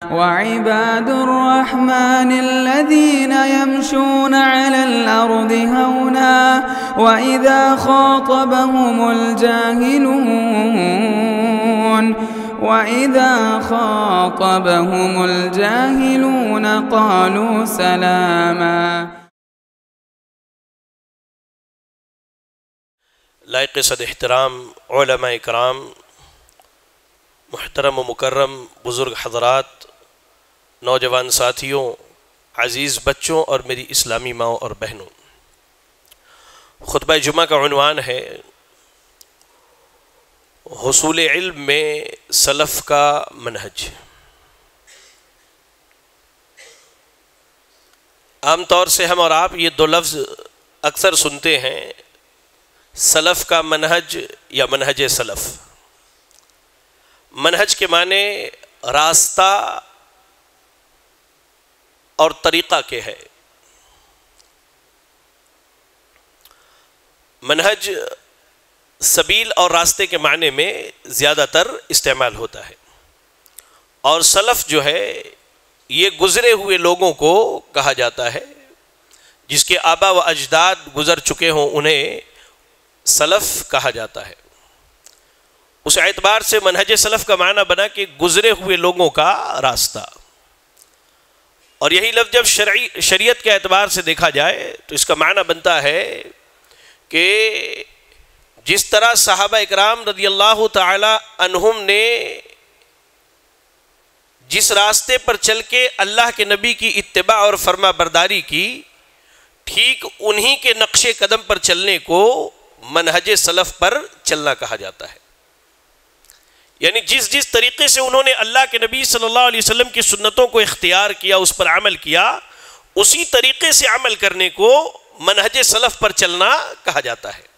وعباد الرحمن الذين يمشون على الأرض هونا وإذا خاطبهم الجاهلون قالوا سلاما۔ لائق صد احترام علماء اکرام، محترم و مکرم بزرگ حضرات، نوجوان ساتھیوں، عزیز بچوں اور میری اسلامی ماؤں اور بہنوں، خطبہ جمعہ کا عنوان ہے حصول علم میں سلف کا منہج۔ عام طور سے ہم اور آپ یہ دو لفظ اکثر سنتے ہیں، سلف کا منہج یا منہج سلف۔ منہج کے معنی راستہ اور طریقہ کے ہے۔ منہج سبیل اور راستے کے معنی میں زیادہ تر استعمال ہوتا ہے، اور سلف جو ہے یہ گزرے ہوئے لوگوں کو کہا جاتا ہے، جس کے آبا و اجداد گزر چکے ہوں انہیں سلف کہا جاتا ہے۔ اس اعتبار سے منہج سلف کا معنی بنا کہ گزرے ہوئے لوگوں کا راستہ، اور یہی لفظ جب شریعت کے اعتبار سے دیکھا جائے تو اس کا معنی بنتا ہے کہ جس طرح صحابہ اکرام رضی اللہ تعالی عنہم نے جس راستے پر چل کے اللہ کے نبی کی اتباع اور فرما برداری کی، ٹھیک انہی کے نقش قدم پر چلنے کو منہج سلف پر چلنا کہا جاتا ہے۔ یعنی جس طریقے سے انہوں نے اللہ کے نبی صلی اللہ علیہ وسلم کی سنتوں کو اختیار کیا، اس پر عمل کیا، اسی طریقے سے عمل کرنے کو منہج سلف پر چلنا کہا جاتا ہے۔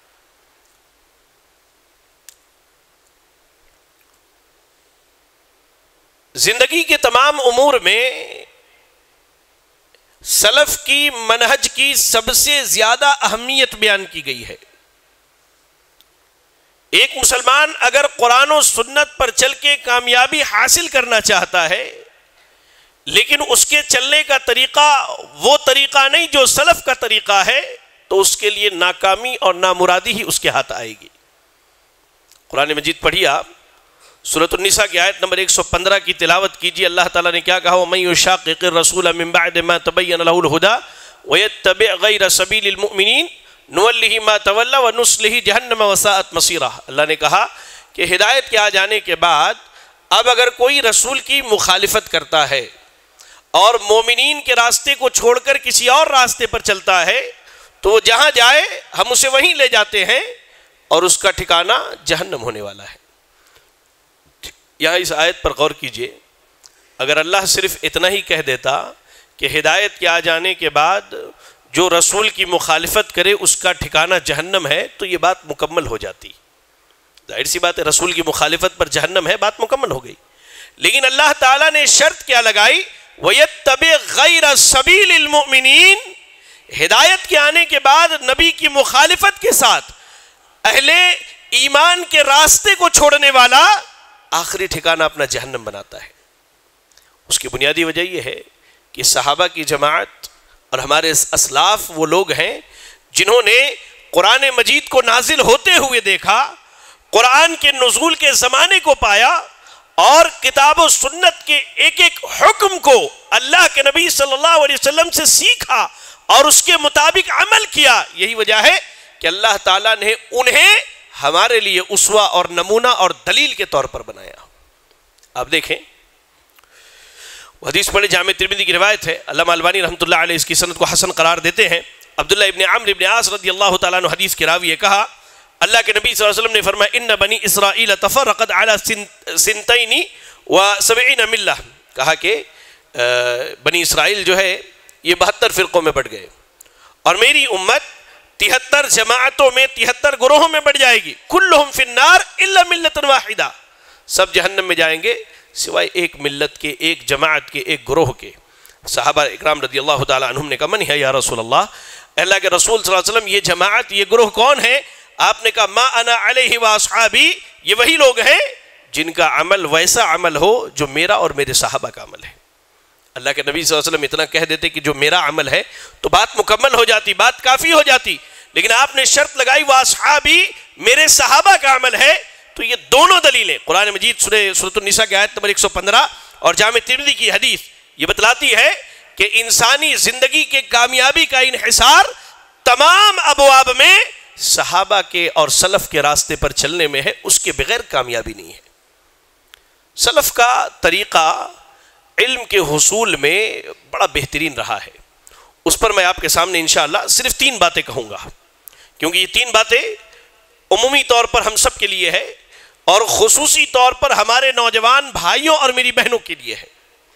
زندگی کے تمام امور میں سلف کی منہج کی سب سے زیادہ اہمیت بیان کی گئی ہے۔ ایک مسلمان اگر قرآن و سنت پر چل کے کامیابی حاصل کرنا چاہتا ہے، لیکن اس کے چلنے کا طریقہ وہ طریقہ نہیں جو سلف کا طریقہ ہے، تو اس کے لیے ناکامی اور نامرادی ہی اس کے ہاتھ آئے گی۔ قرآن مجید پڑھیے آپ، سورۃ النساء کی آیت نمبر 115 کی تلاوت کیجیے۔ اللہ تعالیٰ نے کیا کہا؟ وَمَن يُشَاقِقِ الرَّسُولَ مِن بَعْدِ مَا تَبَيَّنَ لَهُ الْهُدَى وَيَتَّبِعْ غَيْرَ سَبِيلِ الْمُؤْمِنِينَ نُوَلِّهِ مَا تَوَلَّى وَنُصْلِهِ جَهَنَّمَ وَسَاءَتْ مَصِيرًا۔ اللہ نے کہا کہ ہدایت کے آ جانے کے بعد اب اگر کوئی رسول کی مخالفت کرتا ہے اور مومنین کے راستے کو چھوڑ کر کسی اور راستے پر چلتا ہے، تو وہ جہاں جائے ہم اسے وہیں لے جاتے ہیں، اور اس کا ٹھکانہ جہنم ہونے والا ہے۔ یہاں اس آیت پر غور کیجئے، اگر اللہ صرف اتنا ہی کہہ دیتا کہ ہدایت کے آ جانے کے بعد جو رسول کی مخالفت کرے اس کا ٹھکانہ جہنم ہے، تو یہ بات مکمل ہو جاتی۔ ظاہر سی بات ہے، رسول کی مخالفت پر جہنم ہے، بات مکمل ہو گئی۔ لیکن اللہ تعالیٰ نے شرط کیا لگائی؟ وَيَتَّبِعْ غَيْرَ سَبِيلِ الْمُؤْمِنِينَ۔ ہدایت کے آنے کے بعد نبی کی مخالفت کے ساتھ اہل ایمان کے راستے کو چھوڑنے والا آخری ٹھکانہ اپنا جہنم بناتا ہے۔ اس کی بنیادی وجہ یہ ہے کہ صحابہ کی جماعت اور ہمارے اسلاف وہ لوگ ہیں جنہوں نے قرآن مجید کو نازل ہوتے ہوئے دیکھا، قرآن کے نزول کے زمانے کو پایا، اور کتاب و سنت کے ایک ایک حکم کو اللہ کے نبی صلی اللہ علیہ وسلم سے سیکھا اور اس کے مطابق عمل کیا۔ یہی وجہ ہے کہ اللہ تعالیٰ نے انہیں ہمارے لیے اسوہ اور نمونہ اور دلیل کے طور پر بنایا۔ آپ دیکھیں، حدیث پڑھے، جامع ترمذی کی روایت ہے، علامہ البانی رحمۃ اللہ علیہ اس کی سند کو حسن قرار دیتے ہیں۔ عبداللہ ابن عمرو ابن عاص رضی اللہ تعالیٰ عنہ حدیث کے راوی ہے، کہا اللہ کے نبی صلی اللہ علیہ وسلم نے فرمایا ان بنی اسرائیل تفرقت علی 72 ملہ، کہا کہ بنی اسرائیل جو ہے یہ 72 فرقوں میں بٹ گئے، اور میری امت 73 جماعتوں میں 73 گروہوں میں بٹ جائے گی، کلہم فی النار الا ملۃ واحدہ، سب جہنم میں جائیں گے سوائے ایک ملت کے، ایک جماعت کے، ایک گروہ کے۔ صحابہ اکرام رضی اللہ تعالی عنہم نے کہا من ہے یا رسول اللہ، اللہ کے رسول صلی اللہ علیہ وسلم یہ جماعت، یہ گروہ کون ہے؟ آپ نے کہا ما انا علیہ واصحابی، یہ وہی لوگ ہیں جن کا عمل ویسا عمل ہو جو میرا اور میرے صحابہ کا عمل ہے۔ اللہ کے نبی صلی اللہ علیہ وسلم اتنا کہہ دیتے کہ جو میرا عمل ہے تو بات مکمل ہو جاتی، بات کافی ہو جاتی، لیکن آپ نے شرط لگائی واصحابی، میرے صحابہ کا عمل ہے. تو یہ دونوں دلیلیں قرآن مجید سورۃ النساء کی آیت نمبر 115 اور جامع ترمذی کی حدیث یہ بتلاتی ہے کہ انسانی زندگی کے کامیابی کا انحصار تمام ابواب میں صحابہ کے اور سلف کے راستے پر چلنے میں ہے، اس کے بغیر کامیابی نہیں ہے. سلف کا طریقہ علم کے حصول میں بڑا بہترین رہا ہے. اس پر میں آپ کے سامنے انشاءاللہ صرف 3 باتیں کہوں گا، کیونکہ یہ 3 باتیں عمومی طور پر ہم سب کے لیے ہے اور خصوصی طور پر ہمارے نوجوان بھائیوں اور میری بہنوں کے لیے ہے.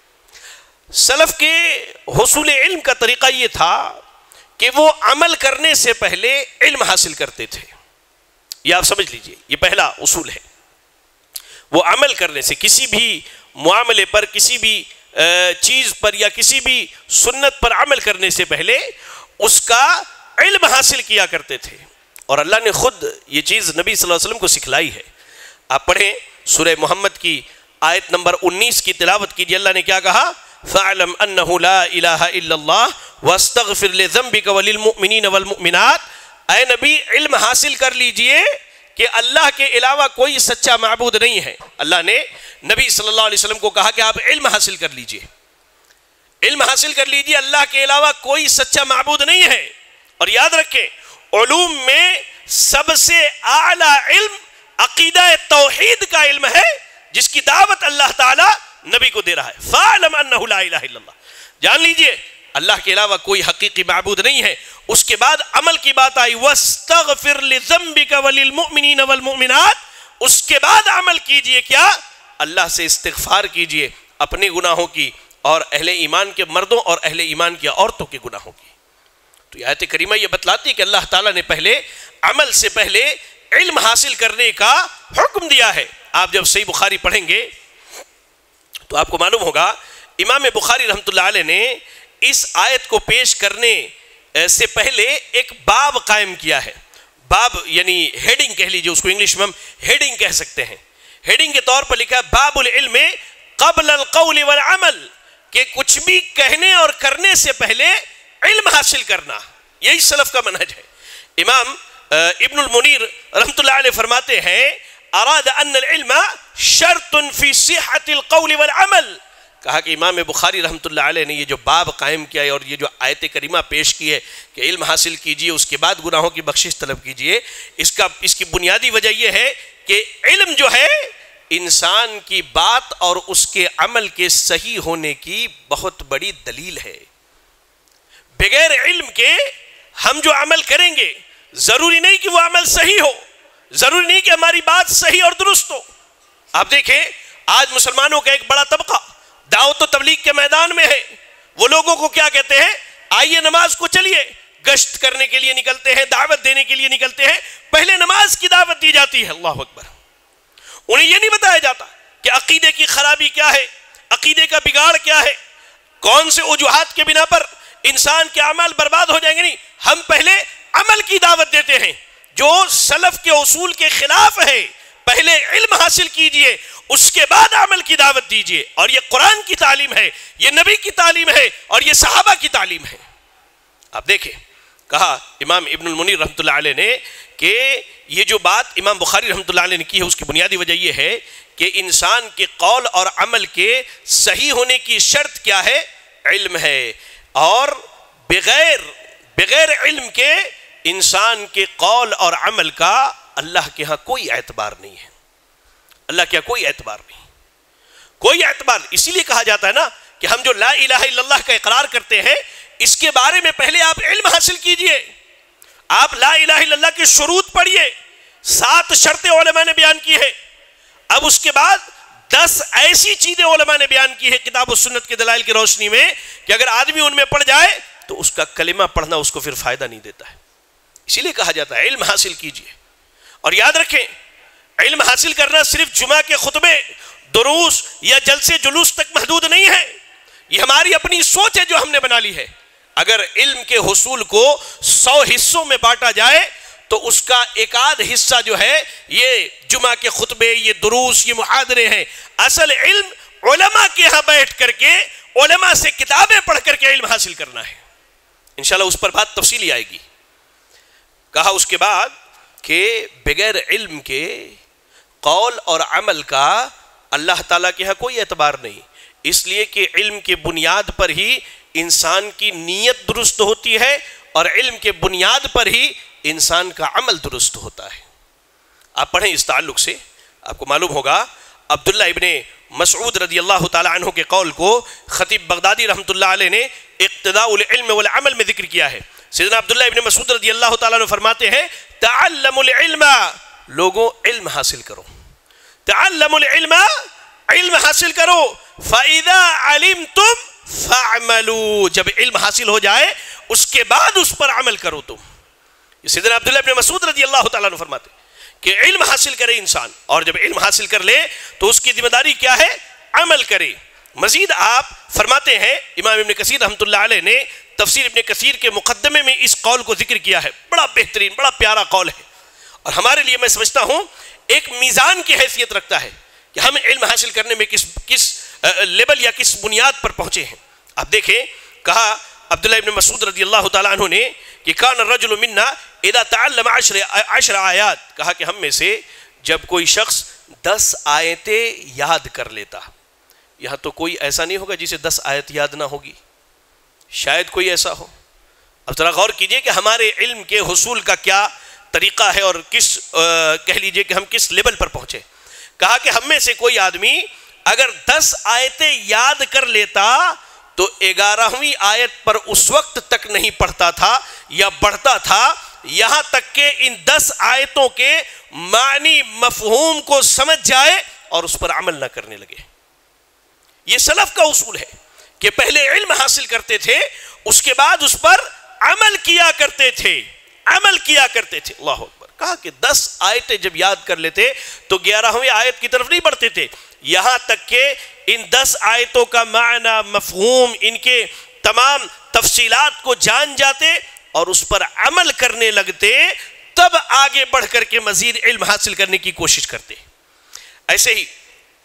سلف کے حصول علم کا طریقہ یہ تھا کہ وہ عمل کرنے سے پہلے علم حاصل کرتے تھے. یہ آپ سمجھ لیجئے، یہ پہلا اصول ہے. وہ عمل کرنے سے، کسی بھی معاملے پر، کسی بھی چیز پر یا کسی بھی سنت پر عمل کرنے سے پہلے اس کا علم حاصل کیا کرتے تھے. اور اللہ نے خود یہ چیز نبی صلی اللہ علیہ وسلم کو سکھلائی ہے. آپ پڑھیں سورہ محمد کی آیت نمبر 19 کی تلاوت کیجیے. اللہ نے کیا کہا؟ فَاعْلَمْ أَنَّهُ لَا إِلَهَ إِلَّا اللَّهُ وَاسْتَغْفِرْ لِذَنبِكَ وَلِلْمُؤْمِنِينَ وَالْمُؤْمِنَاتِ. اے نبی علم حاصل کر لیجئے کہ اللہ کے علاوہ کوئی سچا معبود نہیں ہے. اللہ نے نبی صلی اللہ علیہ وسلم کو کہا کہ آپ علم حاصل کر لیجئے، علم حاصل کر لیجئے، اللہ کے علاوہ کوئی سچا معبود نہیں ہے. اور یاد رکھیں علوم میں سب سے اعلیٰ علم عقیدہ توحید کا علم ہے، جس کی دعوت اللہ تعالی نبی کو دے رہا ہے. فَاعْلَمْ أَنَّهُ لَا إِلَهَ إِلَّا اللَّهُ، جان لیجئے اللہ کے علاوہ کوئی حقیقی معبود نہیں ہے. اس کے بعد عمل کی بات آئی، وَاسْتَغْفِرْ لِذَنبِكَ وَلِلْمُؤْمِنِينَ وَالْمُؤْمِنَاتِ. اس کے بعد عمل کیجئے کیا؟ اللہ سے استغفار کیجئے اپنے گناہوں کی اور اہل ایمان کے مردوں اور اہل ایمان کی عورتوں کے گناہوں کی. تو یہ آیت کریمہ یہ بتلاتی ہے کہ اللہ تعالیٰ نے پہلے عمل سے پہلے علم حاصل کرنے کا حکم دیا ہے. آپ جب صحیح بخاری پڑھیں گے تو آپ کو معلوم ہوگا امام بخاری رحمۃ اللہ علیہ نے اس آیت کو پیش کرنے سے پہلے ایک باب قائم کیا ہے. باب یعنی ہیڈنگ کہہ لیجیے، اس کو انگلش میں ہم ہیڈنگ کہہ سکتے ہیں. ہیڈنگ کے طور پر لکھا ہے باب العلم قبل القول والعمل، کہ کچھ بھی کہنے اور کرنے سے پہلے علم حاصل کرنا. یہی سلف کا منہج ہے. امام ابن المنیر رحمۃ اللہ علیہ فرماتے ہیں اراد ان العلم شرط فی صحت القول والعمل. کہا کہ امام بخاری رحمۃ اللہ علیہ نے یہ جو باب قائم کیا ہے اور یہ جو آیت کریمہ پیش کی ہے کہ علم حاصل کیجئے اس کے بعد گناہوں کی بخشش طلب کیجئے، اس کی بنیادی وجہ یہ ہے کہ علم جو ہے انسان کی بات اور اس کے عمل کے صحیح ہونے کی بہت بڑی دلیل ہے. بغیر علم کے ہم جو عمل کریں گے ضروری نہیں کہ وہ عمل صحیح ہو، ضروری نہیں کہ ہماری بات صحیح اور درست ہو. آپ دیکھیں آج مسلمانوں کا ایک بڑا طبقہ دعوت و تبلیغ کے میدان میں ہے. وہ لوگوں کو کیا کہتے ہیں؟ آئیے نماز کو چلیے، گشت کرنے کے لیے نکلتے ہیں، دعوت دینے کے لیے نکلتے ہیں. پہلے نماز کی دعوت دی جاتی ہے. اللہ اکبر. انہیں یہ نہیں بتایا جاتا کہ عقیدے کی خرابی کیا ہے، عقیدے کا بگاڑ کیا ہے، کون سے وجوہات کے بنا پر انسان کے اعمال برباد ہو جائیں گے. نہیں، ہم پہلے عمل کی دعوت دیتے ہیں جو سلف کے اصول کے خلاف ہے. پہلے علم حاصل کیجئے، اس کے بعد عمل کی دعوت دیجئے. اور یہ قرآن کی تعلیم ہے، یہ نبی کی تعلیم ہے اور یہ صحابہ کی تعلیم ہے. آپ دیکھیں کہا امام ابن المنیر رحمۃ اللہ علیہ نے کہ یہ جو بات امام بخاری رحمۃ اللہ علیہ نے کی ہے اس کی بنیادی وجہ یہ ہے کہ انسان کے قول اور عمل کے صحیح ہونے کی شرط کیا ہے؟ علم ہے. اور بغیر علم کے انسان کے قول اور عمل کا اللہ کے ہاں کوئی اعتبار نہیں ہے. اللہ کے ہاں کوئی اعتبار نہیں، کوئی اعتبار. اسی لیے کہا جاتا ہے نا کہ ہم جو لا الہ الا اللہ کا اقرار کرتے ہیں اس کے بارے میں پہلے آپ علم حاصل کیجئے. آپ لا الہ الا اللہ کے شروط پڑھیے. 7 شرطیں علماء نے بیان کی ہے. اب اس کے بعد 10 ایسی چیزیں علماء نے بیان کی ہے کتاب و سنت کے دلائل کی روشنی میں کہ اگر آدمی ان میں پڑھ جائے تو اس کا کلمہ پڑھنا اس کو پھر فائدہ نہیں دیتا ہے. اسی لیے کہا جاتا ہے علم حاصل کیجئے. اور یاد رکھیں علم حاصل کرنا صرف جمعہ کے خطبے، دروس یا جلسے جلوس تک محدود نہیں ہے. یہ ہماری اپنی سوچ ہے جو ہم نے بنا لی ہے. اگر علم کے حصول کو 100 حصوں میں بانٹا جائے تو اس کا ایک آدھ حصہ جو ہے یہ جمعہ کے خطبے، یہ دروس، یہ محاضرے ہیں. اصل علم علماء کے ہاں بیٹھ کر کے علماء سے کتابیں پڑھ کر کے علم حاصل کرنا ہے. انشاءاللہ اس پر بات تفصیلی آئے گی. کہا اس کے بعد کہ بغیر علم کے قول اور عمل کا اللہ تعالیٰ کے ہاں کوئی اعتبار نہیں، اس لیے کہ علم کے بنیاد پر ہی انسان کی نیت درست ہوتی ہے اور علم کے بنیاد پر ہی انسان کا عمل درست ہوتا ہے. آپ پڑھیں اس تعلق سے، آپ کو معلوم ہوگا عبداللہ ابن مسعود رضی اللہ تعالیٰ عنہ کے قول کو خطیب بغدادی رحمۃ اللہ علیہ نے اقتداء العلم والعمل میں ذکر کیا ہے. سیدنا عبداللہ ابن مسعود رضی اللہ تعالیٰ عنہ فرماتے ہیں تعلموا العلم، لوگوں علم حاصل کرو، تعلموا العلم، علم حاصل کرو، فَإِذَا عَلِمْتُمْ فَاعْمَلُوا، جب علم حاصل ہو جائے اس کے بعد اس پر عمل کرو تم. یہ سیدنا عبداللہ ابن مسعود رضی اللہ تعالیٰ عنہ فرماتے ہیں کہ علم حاصل کرے انسان، اور جب علم حاصل کر لے تو اس کی ذمہ داری کیا ہے؟ عمل کرے. مزید آپ فرماتے ہیں، امام ابن کثیر رحمۃ اللہ علیہ نے تفسیر ابن کثیر کے مقدمے میں اس قول کو ذکر کیا ہے. بڑا بہترین، بڑا پیارا قول ہے، اور ہمارے لیے میں سمجھتا ہوں ایک میزان کی حیثیت رکھتا ہے کہ ہم علم حاصل کرنے میں کس لیول یا کس بنیاد پر پہنچے ہیں. آپ دیکھیں، کہا عبداللہ ابن مسعود رضی اللہ تعالیٰ عنہ نے کہ کان الرجل منا اذا تعلم 10 آیات، کہا کہ ہم میں سے جب کوئی شخص 10 آیتیں یاد کر لیتا، یہاں تو کوئی ایسا نہیں ہوگا جسے 10 آیت یاد نہ ہوگی، شاید کوئی ایسا ہو. اب ذرا غور کیجئے کہ ہمارے علم کے حصول کا کیا طریقہ ہے اور کہہ لیجئے کہ ہم کس لیول پر پہنچے. کہا کہ ہم میں سے کوئی آدمی اگر 10 آیتیں یاد کر لیتا تو 11ویں آیت پر اس وقت تک نہیں پڑھتا تھا یا بڑھتا تھا یہاں تک کہ ان 10 آیتوں کے معنی مفہوم کو سمجھ جائے اور اس پر عمل نہ کرنے لگے. یہ سلف کا اصول ہے کہ پہلے علم حاصل کرتے تھے، اس کے بعد اس پر عمل کیا کرتے تھے، عمل کیا کرتے تھے. اللہ اکبر. کہا کہ 10 آیتیں جب یاد کر لیتے تو 11ویں آیت کی طرف نہیں بڑھتے تھے، یہاں تک کہ ان 10 آیتوں کا معنی مفہوم، ان کے تمام تفصیلات کو جان جاتے اور اس پر عمل کرنے لگتے، تب آگے بڑھ کر کے مزید علم حاصل کرنے کی کوشش کرتے. ایسے ہی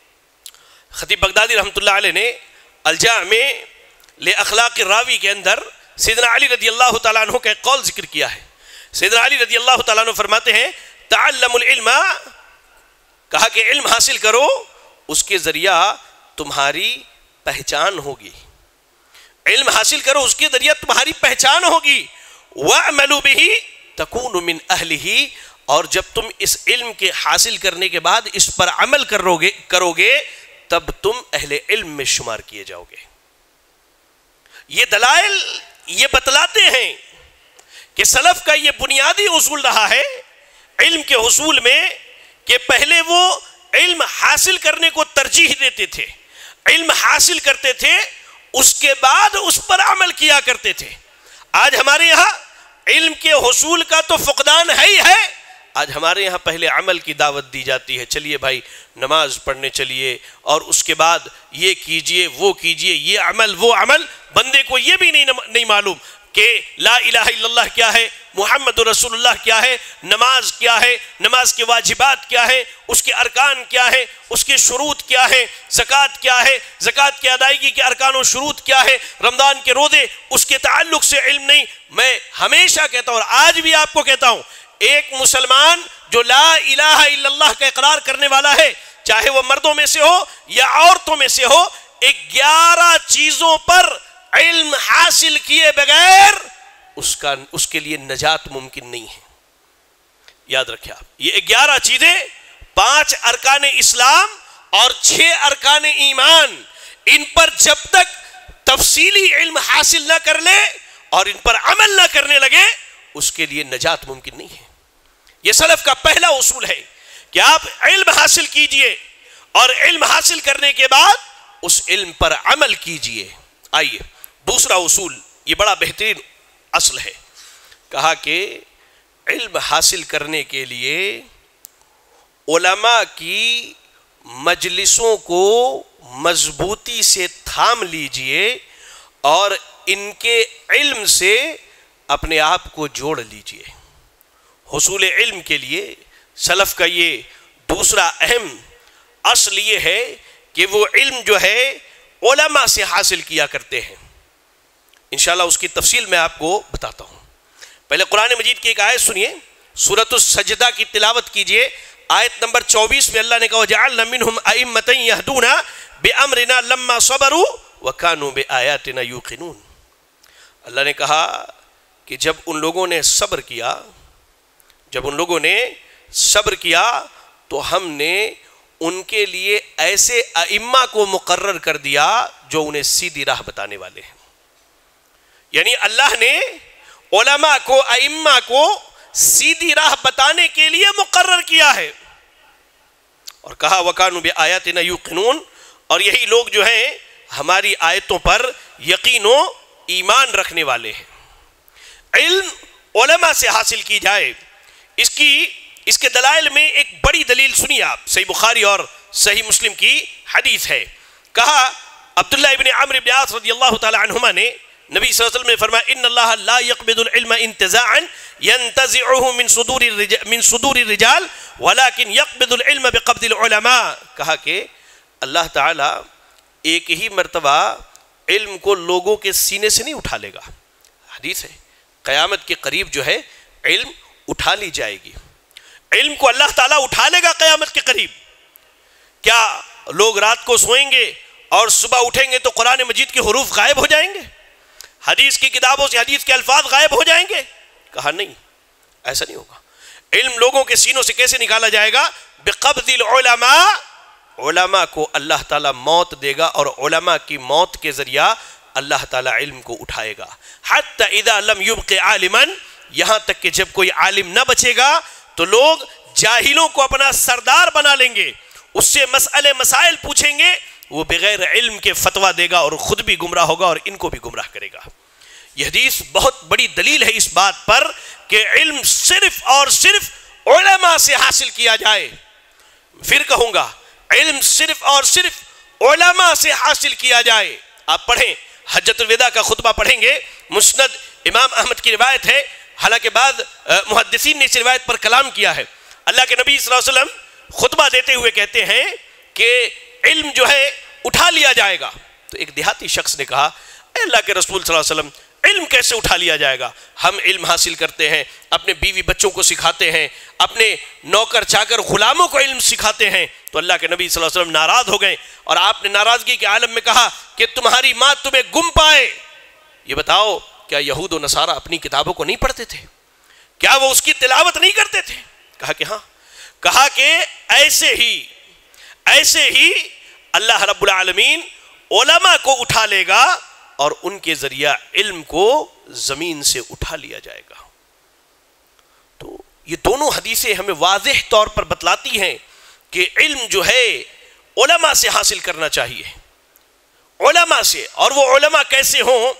خطیب بغدادی رحمۃ اللہ علیہ نے الجامع لاخلاق الراوی کے اندر سیدنا علی رضی اللہ تعالیٰ عنہ کا ایک قول ذکر کیا ہے. سیدنا علی رضی اللہ تعالیٰ عنہ فرماتے ہیں تعلموا العلم، کہا کہ علم حاصل کرو، اس کے ذریعہ تمہاری پہچان ہوگی، علم حاصل کرو اس کے ذریعہ تمہاری پہچان ہوگی. وَاعْمَلُوا بِهِ تَكُونُ مِنْ أَهْلِهِ، اور جب تم اس علم کے حاصل کرنے کے بعد اس پر عمل کرو گے تب تم اہل علم میں شمار کیے جاؤ گے. یہ دلائل یہ بتلاتے ہیں کہ سلف کا یہ بنیادی اصول رہا ہے علم کے حصول میں کہ پہلے وہ علم حاصل کرنے کو ترجیح دیتے تھے، علم حاصل کرتے تھے، اس کے بعد اس پر عمل کیا کرتے تھے. آج ہمارے یہاں علم کے حصول کا تو فقدان ہے ہی ہے. آج ہمارے یہاں پہلے عمل کی دعوت دی جاتی ہے، چلیے بھائی نماز پڑھنے چلیے، اور اس کے بعد یہ کیجئے وہ کیجئے، یہ عمل وہ عمل. بندے کو یہ بھی نہیں معلوم کہ لا الہ الا اللہ کیا ہے، محمد رسول اللہ کیا ہے، نماز کیا ہے، نماز کے واجبات کیا ہے، اس کے ارکان کیا ہے، اس کے شروط کیا ہے، زکوٰۃ کیا ہے، زکوٰۃ کی ادائیگی کے ارکان و شروط کیا ہے، رمضان کے روزے، اس کے تعلق سے علم نہیں. میں ہمیشہ کہتا ہوں اور آج بھی آپ کو کہتا ہوں، ایک مسلمان جو لا الہ الا اللہ کا اقرار کرنے والا ہے، چاہے وہ مردوں میں سے ہو یا عورتوں میں سے ہو، 11 چیزوں پر علم حاصل کیے بغیر اس کے لیے نجات ممکن نہیں ہے. یاد رکھیں آپ، یہ 11 چیزیں، 5 ارکان اسلام اور 6 ارکان ایمان، ان پر جب تک تفصیلی علم حاصل نہ کر لے اور ان پر عمل نہ کرنے لگے اس کے لیے نجات ممکن نہیں ہے. یہ سلف کا پہلا اصول ہے کہ آپ علم حاصل کیجئے اور علم حاصل کرنے کے بعد اس علم پر عمل کیجئے. آئیے دوسرا اصول، یہ بڑا بہترین اصل ہے. کہا کہ علم حاصل کرنے کے لیے علماء کی مجلسوں کو مضبوطی سے تھام لیجئے اور ان کے علم سے اپنے آپ کو جوڑ لیجئے. حصول علم کے لیے سلف کا یہ دوسرا اہم اصل یہ ہے کہ وہ علم جو ہے علماء سے حاصل کیا کرتے ہیں. انشاءاللہ اس کی تفصیل میں آپ کو بتاتا ہوں. پہلے قرآن مجید کی ایک آیت سنیے, سورۃ السجدہ کی تلاوت کیجئے. آیت نمبر 24 میں اللہ نے کہا وَجَعَلْنَا مِنْهُمْ أَئِمَّةً يَهْدُونَ بِأَمْرِنَا لَمَّا صَبَرُوا وَكَانُوا بِآيَاتِنَا يُوقِنُونَ. اللہ نے کہا کہ جب ان لوگوں نے صبر کیا تو ہم نے ان کے لیے ایسے ائمہ کو مقرر کر دیا جو انہیں سیدھی راہ بتانے والے ہیں. یعنی اللہ نے علماء کو, ائمہ کو سیدھی راہ بتانے کے لیے مقرر کیا ہے, اور کہا وَكَانُوا بِآيَاتِنَا يُوقِنُونَ, اور یہی لوگ جو ہیں ہماری آیتوں پر یقین و ایمان رکھنے والے ہیں. علم علماء سے حاصل کی جائے, اس کے دلائل میں ایک بڑی دلیل سنیے آپ. صحیح بخاری اور صحیح مسلم کی حدیث ہے. کہا عبداللہ ابن عمرو بن عاص رضی اللہ تعالی عنہما نے, نبی صلی اللہ علیہ وسلم نے فرمایا ان اللہ لا يقبض العلم انتزاعا ينتزعه من صدور الرجال ولكن يقبض العلم بقبض العلماء. کہا کہ اللہ تعالی ایک ہی مرتبہ علم کو لوگوں کے سینے سے نہیں اٹھا لے گا. حدیث ہے قیامت کے قریب جو ہے علم اٹھا لی جائے گی. علم کو اللہ تعالیٰ اٹھا لے گا قیامت کے قریب. کیا لوگ رات کو سوئیں گے اور صبح اٹھیں گے تو قرآن مجید کے حروف غائب ہو جائیں گے, حدیث کی کتابوں سے حدیث کے الفاظ غائب ہو جائیں گے؟ کہا نہیں, ایسا نہیں ہوگا. علم لوگوں کے سینوں سے کیسے نکالا جائے گا؟ بقبض العلماء, علماء کو اللہ تعالیٰ موت دے گا, اور علماء کی موت کے ذریعہ اللہ تعالیٰ علم کو اٹھائے گا. حتی اذا لم یبق عالما, یہاں تک کہ جب کوئی عالم نہ بچے گا تو لوگ جاہلوں کو اپنا سردار بنا لیں گے, اس سے مسائل پوچھیں گے, وہ بغیر علم کے فتویٰ دے گا اور خود بھی گمراہ ہوگا اور ان کو بھی گمراہ کرے گا. یہ حدیث بہت بڑی دلیل ہے اس بات پر کہ علم صرف اور صرف علماء سے حاصل کیا جائے. پھر کہوں گا علم صرف اور صرف علماء سے حاصل کیا جائے. آپ پڑھیں, حجۃ الوداع کا خطبہ پڑھیں گے, مسند امام احمد کی روایت ہے, حالانکہ بعض محدثین نے اس روایت پر کلام کیا ہے. اللہ کے نبی صلی اللہ علیہ وسلم خطبہ دیتے ہوئے کہتے ہیں کہ علم جو ہے اٹھا لیا جائے گا. تو ایک دیہاتی شخص نے کہا اے اللہ کے رسول صلی اللہ علیہ وسلم, علم کیسے اٹھا لیا جائے گا؟ ہم علم حاصل کرتے ہیں, اپنے بیوی بچوں کو سکھاتے ہیں, اپنے نوکر چاکر غلاموں کو علم سکھاتے ہیں. تو اللہ کے نبی صلی اللہ علیہ وسلم ناراض ہو گئے, اور آپ نے ناراضگی کے عالم میں کہا کہ تمہاری ماں تمہیں گم پائے. یہ بتاؤ کیا یہود و نصارہ اپنی کتابوں کو نہیں پڑھتے تھے؟ کیا وہ اس کی تلاوت نہیں کرتے تھے؟ کہا کہ ہاں. کہا کہ ایسے ہی اللہ رب العالمین علماء کو اٹھا لے گا اور ان کے ذریعہ علم کو زمین سے اٹھا لیا جائے گا. تو یہ دونوں حدیثیں ہمیں واضح طور پر بتلاتی ہیں کہ علم جو ہے علماء سے حاصل کرنا چاہیے, علماء سے. اور وہ علماء کیسے ہوں؟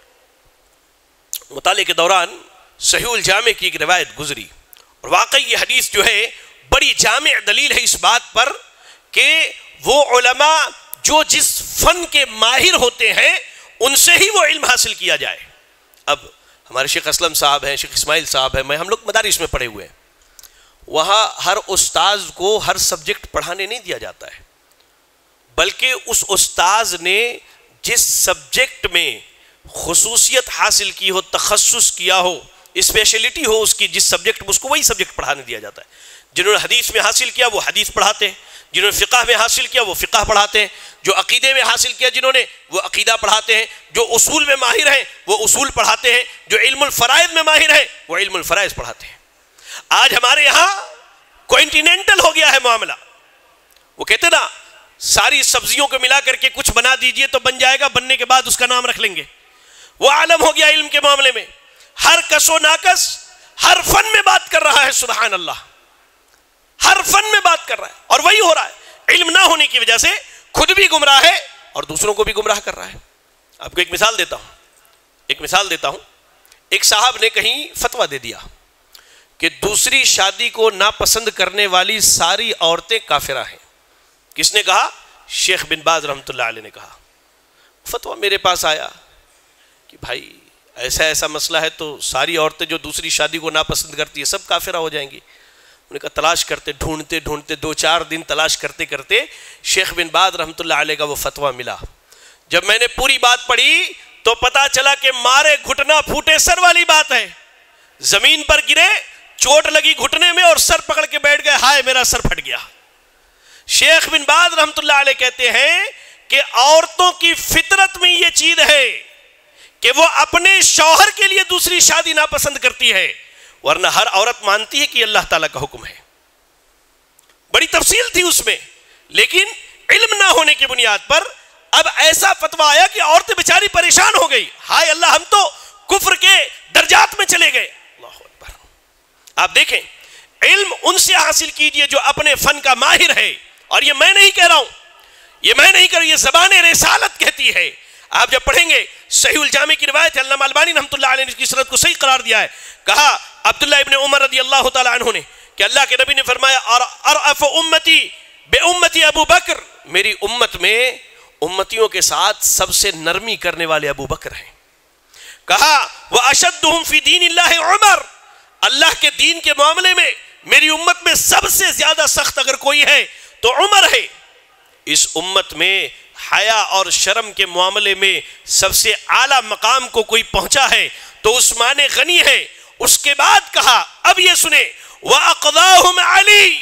مطالعے کے دوران صحیح الجامع کی ایک روایت گزری, اور واقعی یہ حدیث جو ہے بڑی جامع دلیل ہے اس بات پر کہ وہ علماء جو جس فن کے ماہر ہوتے ہیں ان سے ہی وہ علم حاصل کیا جائے. اب ہمارے شیخ اسلم صاحب ہیں, شیخ اسماعیل صاحب ہیں, ہم لوگ مدارس میں پڑھے ہوئے ہیں. وہاں ہر استاذ کو ہر سبجیکٹ پڑھانے نہیں دیا جاتا ہے, بلکہ اس استاذ نے جس سبجیکٹ میں خصوصیت حاصل کی ہو, تخصص کیا ہو, اسپیشلٹی ہو اس کی, جس سبجیکٹ میں اس کو وہی سبجیکٹ پڑھانے دیا جاتا ہے. جنہوں نے حدیث میں حاصل کیا وہ حدیث پڑھاتے ہیں, جنہوں نے فقہ میں حاصل کیا وہ فقہ پڑھاتے ہیں, جو عقیدے میں حاصل کیا جنہوں نے وہ عقیدہ پڑھاتے ہیں, جو اصول میں ماہر ہیں وہ اصول پڑھاتے ہیں, جو علم الفرائض میں ماہر ہیں وہ علم الفرائض پڑھاتے ہیں. آج ہمارے یہاں کوئنٹیننٹل ہو گیا ہے معاملہ. وہ کہتے نا ساری سبزیوں کو ملا کر کے کچھ بنا دیجئے تو بن جائے گا, بننے کے بعد اس کا نام رکھ لیں گے. وہ عالم ہو گیا علم کے معاملے میں, ہر کس و ناکس ہر فن میں بات کر رہا ہے. سبحان اللہ, ہر فن میں بات کر رہا ہے, اور وہی ہو رہا ہے. علم نہ ہونے کی وجہ سے خود بھی گمراہ ہے اور دوسروں کو بھی گمراہ کر رہا ہے. آپ کو ایک مثال دیتا ہوں. ایک صاحب نے کہیں فتویٰ دے دیا کہ دوسری شادی کو ناپسند کرنے والی ساری عورتیں کافرہ ہیں. کس نے کہا؟ شیخ بن باز رحمۃ اللہ علیہ نے کہا. فتویٰ میرے پاس آیا کہ بھائی ایسا مسئلہ ہے تو ساری عورتیں جو دوسری شادی کو ناپسند کرتی ہے سب کافرہ ہو جائیں گی. انہوں نے کہا تلاش کرتے, ڈھونڈتے 2-4 دن تلاش کرتے شیخ بن باز رحمۃ اللہ علیہ کا وہ فتویٰ ملا جب میں نے پوری بات پڑھی تو پتا چلا کہ مارے گھٹنا پھوٹے سر والی بات ہے. زمین پر گرے, چوٹ لگی گھٹنے میں اور سر پکڑ کے بیٹھ گئے, ہائے میرا سر پھٹ گیا. شیخ بن باز رحمت اللہ علیہ کہتے ہیں کہ عورتوں کی فطرت میں یہ چیز ہے کہ وہ اپنے شوہر کے لیے دوسری شادی ناپسند کرتی ہے, ورنہ ہر عورت مانتی ہے کہ اللہ تعالیٰ کا حکم ہے. بڑی تفصیل تھی اس میں, لیکن علم نہ ہونے کی بنیاد پر اب ایسا فتویٰ آیا کہ عورتیں بیچاری پریشان ہو گئی, ہائے اللہ ہم تو کفر کے درجات میں چلے گئے. اللہ اکبر. آپ دیکھیں, علم ان سے حاصل کیجئے جو اپنے فن کا ماہر ہے, اور یہ میں نہیں کہہ رہا ہوں, یہ زبان رسالت کہتی ہے. آپ جب پڑھیں گے صحیح الجامع کی روایت ہے, علامہ البانی رحمۃ اللہ علیہ نے اس کی سند کو صحیح قرار دیا ہے. کہا عبداللہ ابن عمر رضی اللہ تعالی عنہ نے کہ اللہ کے نبی نے فرمایا ارأف امتی بے امتی ابو بکر, میری امت میں امتیوں کے ساتھ سب سے نرمی کرنے والے ابو بکر ہیں. کہا واشدہم فی دین اللہ عمر, اللہ کے دین کے معاملے میں میری امت میں سب سے زیادہ سخت اگر کوئی ہے تو عمر ہے. اس امت میں حیا اور شرم کے معاملے میں سب سے اعلیٰ مقام کو کوئی پہنچا ہے تو عثمان غنی ہے. اس کے بعد کہا, اب یہ سنیں, وَأَقْضَاهُمْ عَلِي,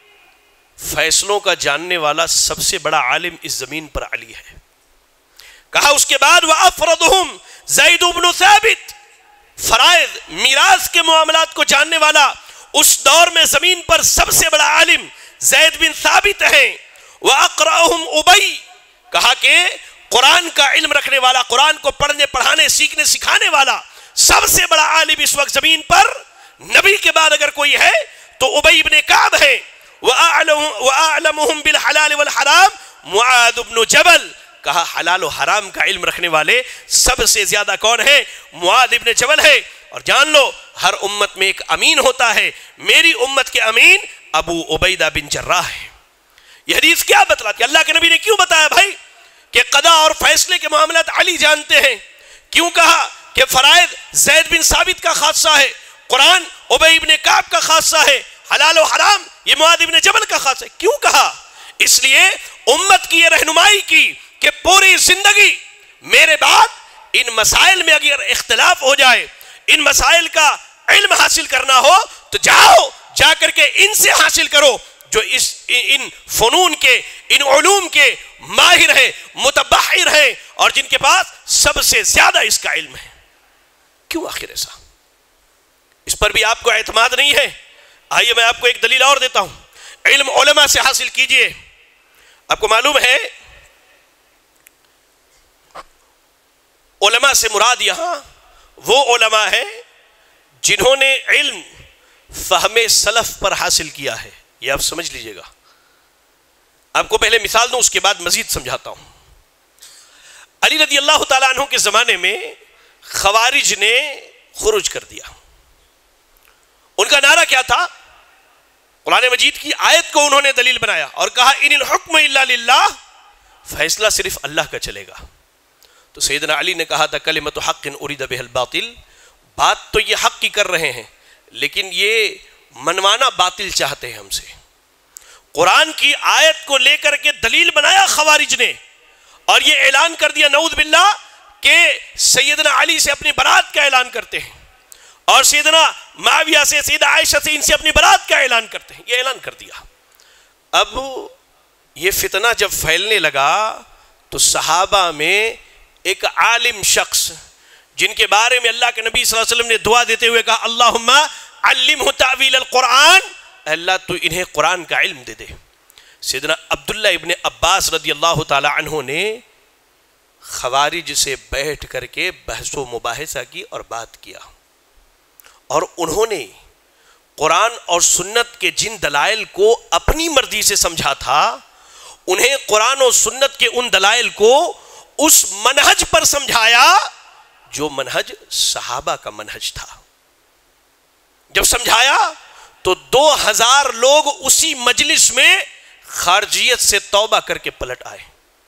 فیصلوں کا جاننے والا سب سے بڑا عالم اس زمین پر علی ہے. کہا اس کے بعد وَأَفْرَضُهُمْ زید بن ثابت, فرائض میراث کے معاملات کو جاننے والا اس دور میں زمین پر سب سے بڑا عالم زید بن ثابت ہیں. وَأَقْرَأُهُمْ أُبَيْ, کہا کہ قرآن کا علم رکھنے والا, قرآن کو پڑھنے پڑھانے سیکھنے سکھانے والا سب سے بڑا عالم اس وقت زمین پر نبی کے بعد اگر کوئی ہے تو ابی بن کعب ہے. وَأَعْلَمُهُمْ بِالْحَلَالِ وَالْحَرَامِ معاذ بن جبل, کہا حلال و حرام کا علم رکھنے والے سب سے زیادہ کون ہے؟ معاذ بن جبل ہے. اور جان لو ہر امت میں ایک امین ہوتا ہے, میری امت کے امین ابو عبیدہ بن جراح ہے. یہ حدیث کیا بتلاتی ہے؟ اللہ کے نبی نے کیوں بتایا بھائی کہ قضا اور فیصلے کے معاملات علی جانتے ہیں؟ کیوں کہا کہ فرائض زید بن ثابت کا خاصہ ہے, قرآن ابی بن کعب کا خاصہ ہے, حلال و حرام یہ معاذ بن جبل کا خاصہ ہے؟ کیوں کہا؟ اس لیے امت کی یہ رہنمائی کی کہ پوری زندگی میرے بعد ان مسائل میں اگر اختلاف ہو جائے, ان مسائل کا علم حاصل کرنا ہو تو جا کر کے ان سے حاصل کرو جو ان فنون کے, ان علوم کے ماہر ہیں, متبحر ہیں, اور جن کے پاس سب سے زیادہ اس کا علم ہے. کیوں آخر ایسا؟ اس پر بھی آپ کو اعتماد نہیں ہے. آئیے میں آپ کو ایک دلیل اور دیتا ہوں. علم علماء سے حاصل کیجئے. آپ کو معلوم ہے علماء سے مراد یہاں وہ علماء ہیں جنہوں نے علم فہم سلف پر حاصل کیا ہے. یہ آپ سمجھ لیجئے گا. آپ کو پہلے مثال دوں, اس کے بعد مزید سمجھاتا ہوں. علی رضی اللہ تعالیٰ عنہ کے زمانے میں خوارج نے خروج کر دیا. ان کا نعرہ کیا تھا؟ قرآن مجید کی آیت کو انہوں نے دلیل بنایا اور کہا ان الحکم الا للہ, فیصلہ صرف اللہ کا چلے گا. تو سیدنا علی نے کہا تھا کلمۃ حق ارید بہ الباطل, بات تو یہ حق کی کر رہے ہیں لیکن یہ منوانا باطل چاہتے ہیں ہم سے. قرآن کی آیت کو لے کر کے دلیل بنایا خوارج نے, اور یہ اعلان کر دیا نعوذ باللہ کہ سیدنا علی سے اپنی برات کا اعلان کرتے ہیں, اور سیدنا معاویہ سے, سیدہ عائشہ سے, ان سے اپنی برات کا اعلان کرتے ہیں. یہ اعلان کر دیا. اب یہ فتنہ جب پھیلنے لگا تو صحابہ میں ایک عالم شخص جن کے بارے میں اللہ کے نبی صلی اللہ علیہ وسلم نے دعا دیتے ہوئے کہا اللہم علمہ تعویل القرآن, اللہ تو انہیں قرآن کا علم دے دے. سیدنا عبداللہ ابن عباس رضی اللہ تعالی عنہ نے خوارج سے بیٹھ کر کے بحث و مباحثہ کی اور بات کیا, اور انہوں نے قرآن اور سنت کے جن دلائل کو اپنی مرضی سے سمجھا تھا, انہیں قرآن اور سنت کے ان دلائل کو اس منہج پر سمجھایا جو منہج صحابہ کا منہج تھا. جب سمجھایا تو 2000 لوگ اسی مجلس میں خارجیت سے توبہ کر کے پلٹ آئے.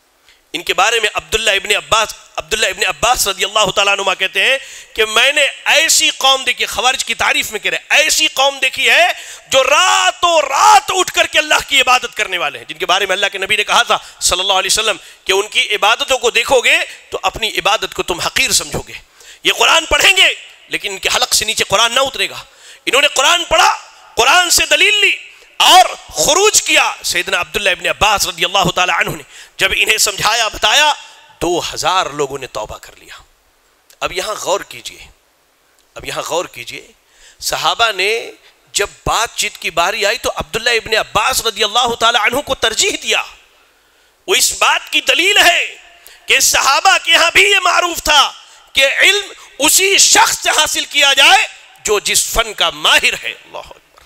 ان کے بارے میں عبداللہ ابن عباس رضی اللہ تعالیٰ عنہ کہتے ہیں کہ میں نے ایسی قوم دیکھی، خوارج کی تعریف میں کہہ رہے ہیں، ایسی قوم دیکھی ہے جو راتوں رات اٹھ کر کے اللہ کی عبادت کرنے والے ہیں، جن کے بارے میں اللہ کے نبی نے کہا تھا صلی اللہ علیہ وسلم کہ ان کی عبادتوں کو دیکھو گے تو اپنی عبادت کو تم حقیر سمجھو گے۔ یہ قرآن پڑھیں گے لیکن ان کے حلق سے نیچے قرآن نہ اترے گا۔ انہوں نے قرآن پڑھا، قرآن سے دلیل لی اور خروج کیا۔ سیدنا عبداللہ ابن عباس رضی اللہ تعالی عنہ نے جب انہیں سمجھایا بتایا 2000 لوگوں نے توبہ کر لیا۔ اب یہاں غور کیجئے، صحابہ نے جب بات چیت کی باری آئی تو عبداللہ ابن عباس رضی اللہ تعالی عنہ کو ترجیح دیا۔ وہ اس بات کی دلیل ہے کہ صحابہ کے ہاں بھی یہ معروف تھا کہ علم اسی شخص سے حاصل کیا جائے جو جس فن کا ماہر ہے۔ اللہ اکبر۔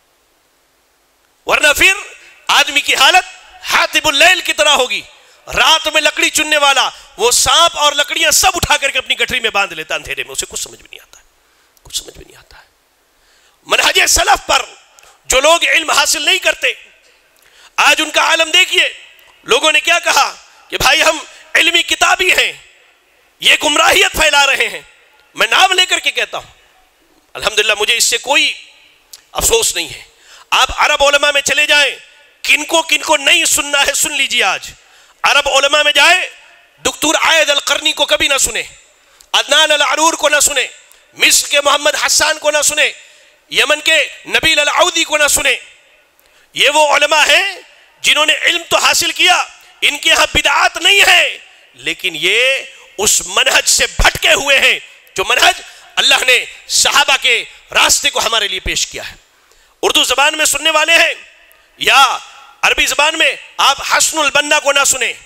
ورنہ پھر آدمی کی حالت حاطب اللیل کی طرح ہوگی، رات میں لکڑی چننے والا، وہ سانپ اور لکڑیاں سب اٹھا کر کے اپنی گٹھری میں باندھ لیتا اندھیرے میں، اسے کچھ سمجھ میں نہیں آتا ہے۔ منہج سلف پر جو لوگ علم حاصل نہیں کرتے، آج ان کا عالم دیکھیے، لوگوں نے کیا کہا کہ بھائی ہم علمی کتابی ہیں، یہ گمراہیت پھیلا رہے ہیں۔ میں نام لے کر کے کہتا ہوں، الحمدللہ مجھے اس سے کوئی افسوس نہیں ہے۔ آپ عرب علماء میں چلے جائیں، کن کو نہیں سننا ہے سن لیجیے۔ آج عرب علماء میں جائے، دکتور عائد القرنی کو کبھی نہ سنے، عدنان العرور کو نہ سنے، مصر کے محمد حسان کو نہ سنے، یمن کے نبیل العودی کو نہ سنے۔ یہ وہ علماء ہیں جنہوں نے علم تو حاصل کیا، ان کے ہاں بدعات نہیں ہے، لیکن یہ اس منہج سے بھٹکے ہوئے ہیں جو منہج اللہ نے صحابہ کے راستے کو ہمارے لیے پیش کیا ہے۔ اردو زبان میں سننے والے ہیں یا عربی زبان میں، آپ حسن البنا کو نہ سنیں،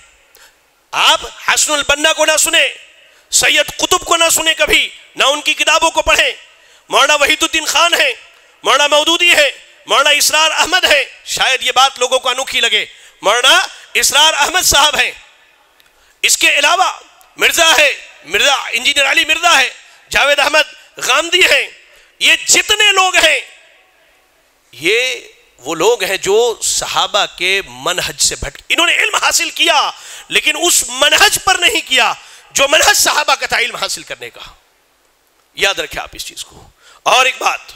سید قطب کو نہ سنیں کبھی، نہ ان کی کتابوں کو پڑھیں۔ مولانا وحید الدین خان ہیں، مولانا مودودی ہے، مولانا اسرار احمد ہے، شاید یہ بات لوگوں کو انوکھی لگے، مولانا اسرار احمد صاحب ہیں۔ اس کے علاوہ مرزا انجینئر علی مرزا ہے، جاوید احمد غامدی ہیں۔ یہ جتنے لوگ ہیں یہ وہ لوگ ہیں جو صحابہ کے منہج سے انہوں نے علم حاصل کیا لیکن اس منہج پر نہیں کیا جو منہج صحابہ کا تھا علم حاصل کرنے کا۔ یاد رکھیں آپ اس چیز کو۔ اور ایک بات،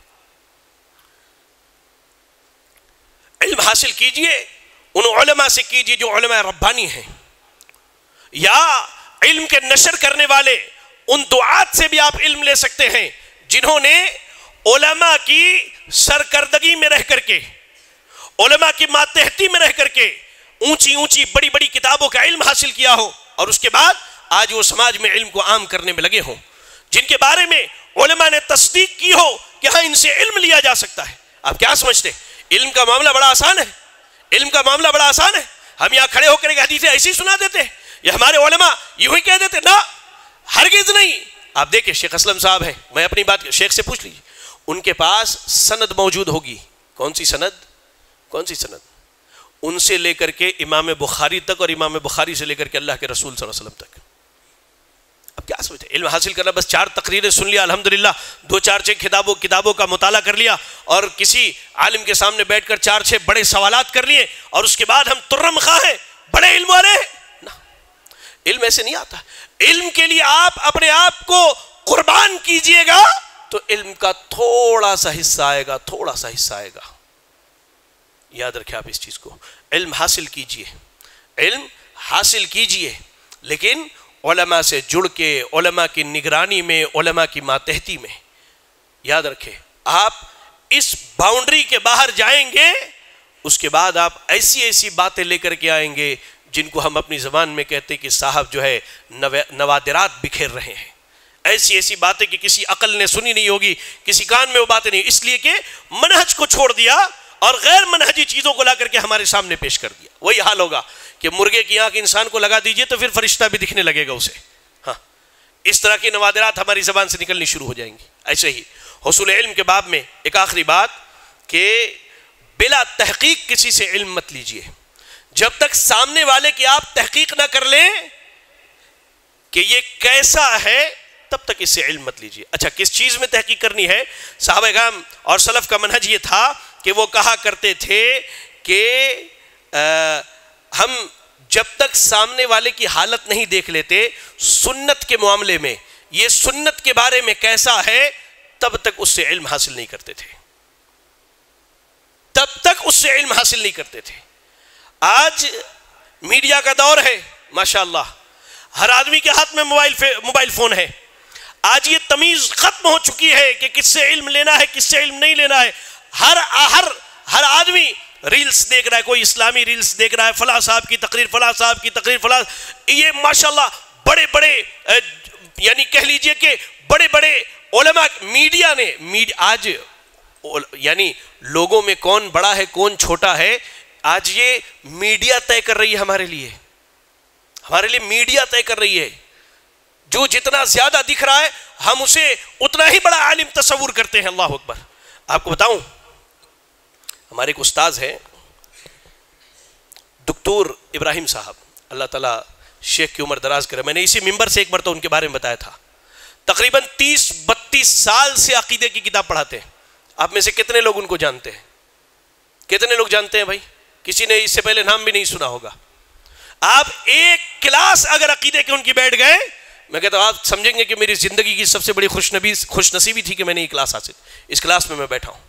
علم حاصل کیجئے ان علماء سے کیجئے جو علماء ربانی ہیں، یا علم کے نشر کرنے والے ان دعات سے بھی آپ علم لے سکتے ہیں جنہوں نے علماء کی سرکردگی میں رہ کر کے، علماء کی ماتحتی میں رہ کر کے اونچی بڑی بڑی کتابوں کا علم حاصل کیا ہو، اور اس کے بعد آج وہ سماج میں علم کو عام کرنے میں لگے ہوں، جن کے بارے میں علماء نے تصدیق کی ہو کہ ہاں ان سے علم لیا جا سکتا ہے۔ آپ کیا سمجھتے ہیں علم کا معاملہ بڑا آسان ہے؟ ہم یہاں کھڑے ہو کر ایک حدیث ایسی سنا دیتے ہیں، یہ ہمارے علماء یوں ہی کہہ دیتے؟ نہ، ہرگز نہیں۔ آپ دیکھیں شیخ اسلم صاحب ہیں، میں اپنی بات شیخ سے پوچھ لیجیے، ان کے پاس سند موجود ہوگی، کون سی سند؟ ان سے لے کر کے امام بخاری تک، اور امام بخاری سے لے کر کے اللہ کے رسول صلی اللہ علیہ وسلم تک۔ اب کیا سمجھتے ہیں؟ علم حاصل کرنا بس 4 تقریریں سن لیا الحمدللہ، 2-4 کتابوں کا مطالعہ کر لیا، اور کسی عالم کے سامنے بیٹھ کر 4-6 بڑے سوالات کر لیے، اور اس کے بعد ہم ترم خواہ ہیں، بڑے علم والے ہیں؟ نہ، علم ایسے نہیں آتا۔ علم کے لیے آپ اپنے آپ کو قربان کیجئے گا تو علم کا تھوڑا سا حصہ آئے گا۔ یاد رکھیں آپ اس چیز کو۔ علم حاصل کیجئے لیکن علماء سے جڑ کے، علماء کی نگرانی میں، علماء کی ماتحتی میں۔ یاد رکھیں آپ اس باؤنڈری کے باہر جائیں گے، اس کے بعد آپ ایسی باتیں لے کر کے آئیں گے جن کو ہم اپنی زبان میں کہتے کہ صاحب جو ہے نوادرات بکھیر رہے ہیں، ایسی باتیں کہ کسی عقل نے سنی نہیں ہوگی، کسی کان میں وہ باتیں نہیں، اس لیے کہ منہج کو چھوڑ دیا اور غیر منہجی چیزوں کو لا کر کے ہمارے سامنے پیش کر دیا۔ وہی حال ہوگا کہ مرغے کی آنکھ انسان کو لگا دیجئے تو پھر فرشتہ بھی دکھنے لگے گا اسے۔ ہاں، اس طرح کی نوادرات ہماری زبان سے نکلنی شروع ہو جائیں گی۔ ایسے ہی حصول علم کے باب میں ایک آخری بات کہ بلا تحقیق کسی سے علم مت لیجئے، جب تک سامنے والے کی آپ تحقیق نہ کر لیں کہ یہ کیسا ہے تب تک اس سے علم مت لیجئے۔ اچھا، کس چیز میں تحقیق کرنی ہے؟ صحابہ کرام اور سلف کا منہج یہ تھا کہ وہ کہا کرتے تھے کہ ہم جب تک سامنے والے کی حالت نہیں دیکھ لیتے سنت کے معاملے میں، یہ سنت کے بارے میں کیسا ہے، تب تک اس سے علم حاصل نہیں کرتے تھے، تب تک اس سے علم حاصل نہیں کرتے تھے۔ آج میڈیا کا دور ہے ماشاءاللہ، ہر آدمی کے ہاتھ میں موبائل فون ہے۔ آج یہ تمیز ختم ہو چکی ہے کہ کس سے علم لینا ہے کس سے علم نہیں لینا ہے۔ ہر آدمی ریلز دیکھ رہا ہے، کوئی اسلامی ریلز دیکھ رہا ہے، فلاں صاحب کی تقریر، فلاں صاحب کی تقریر، فلاں، یہ ماشاءاللہ بڑے بڑے یعنی کہہ لیجئے کہ بڑے بڑے علماء، میڈیا نے آج یعنی لوگوں میں کون بڑا ہے کون چھوٹا ہے، آج یہ میڈیا طے کر رہی ہے ہمارے لیے میڈیا طے کر رہی ہے۔ جو جتنا زیادہ دکھ رہا ہے ہم اسے اتنا ہی بڑا عالم تصور کرتے ہیں۔ اللہ اکبر۔ آپ کو بتاؤں، ہمارے ایک استاذ ہیں دکتور ابراہیم صاحب، اللہ تعالیٰ شیخ کی عمر دراز کرے، میں نے اسی ممبر سے ایک مرتبہ ان کے بارے میں بتایا تھا، تقریباً 30-32 سال سے عقیدے کی کتاب پڑھاتے ہیں۔ آپ میں سے کتنے لوگ ان کو جانتے ہیں؟ کتنے لوگ جانتے ہیں بھائی؟ کسی نے اس سے پہلے نام بھی نہیں سنا ہوگا۔ آپ ایک کلاس اگر عقیدے کے ان کی بیٹھ گئے، میں کہتا ہوں آپ سمجھیں گے کہ میری زندگی کی سب سے بڑی خوش نصیبی تھی کہ میں نے یہ کلاس حاصل، اس کلاس میں بیٹھا ہوں۔